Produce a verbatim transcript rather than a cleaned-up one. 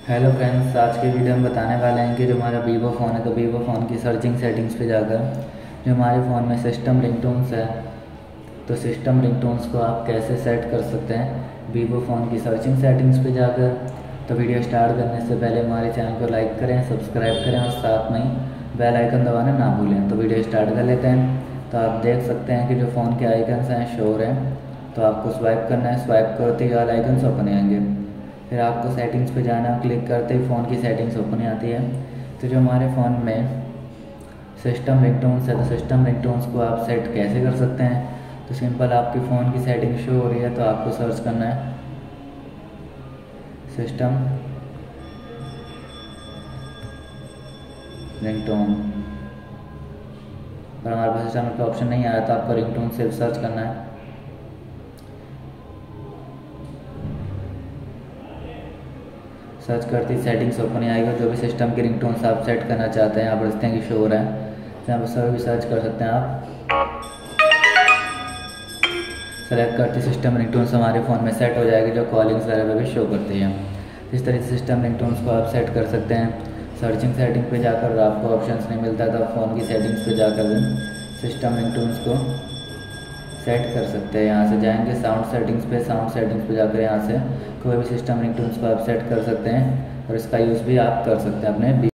Hello friends, आज के video में बताने वाले हैं कि जो हमारा वीवो फ़ोन है तो वीवो फ़ोन की सर्चिंग सेटिंग्स पे जाकर जो हमारे फ़ोन में सिस्टम रिंगटोन्स है तो सिस्टम रिंगटोन्स को आप कैसे सेट कर सकते हैं वीवो फ़ोन की सर्चिंग सेटिंग्स पे जाकर। तो वीडियो स्टार्ट करने से पहले हमारे चैनल को लाइक करें, सब्सक्राइब करें और साथ में ही बेल आइकन दबाना ना भूलें। तो वीडियो स्टार्ट कर लेते हैं। तो आप देख सकते हैं कि जो फ़ोन के आइकन्स हैं शो हैं, तो आपको स्वाइप करना है। स्वाइप करते ही ऑल आइकन्स ओपन आएंगे। फिर आपको सेटिंग्स पे जाना है, क्लिक करते ही फ़ोन की सेटिंग्स ओपन आती है। तो जो हमारे फ़ोन में सिस्टम रिंगटोन्स है तो सिस्टम रिंगटोन्स को आप सेट कैसे कर सकते हैं, तो सिंपल आपके फ़ोन की सेटिंग शो हो रही है तो आपको सर्च करना है सिस्टम रिंगटोन। अगर हमारे पास सिस्टम का ऑप्शन नहीं आया तो आपको रिंगटोन सिर्फ सर्च करना है। सर्च करते ही सेटिंग्स ओपन आएगा। जो भी सिस्टम के रिंगटोन्स आप सेट करना चाहते हैं यहाँ पर देखते हैं कि शो हो रहा है, यहाँ पर सर भी सर्च कर सकते हैं आप। सेलेक्ट करते सिस्टम रिंगटोन्स हमारे फ़ोन में सेट हो जाएगी, जो कॉलिंग्स वगैरह पे भी शो करती है। इस तरह से सिस्टम रिंगटोन्स को आप सेट कर सकते हैं। सर्चिंग सेटिंग पे जाकर आपको ऑप्शंस नहीं मिलता तो आप फ़ोन की सेटिंग्स पे जाकर भी सिस्टम रिंगटोन्स को सेट कर सकते हैं। यहाँ से जाएंगे साउंड सेटिंग्स पे, साउंड सेटिंग्स पे जाकर यहाँ से कोई भी सिस्टम रिंगटोन्स को आप सेट कर सकते हैं और इसका यूज़ भी आप कर सकते हैं अपने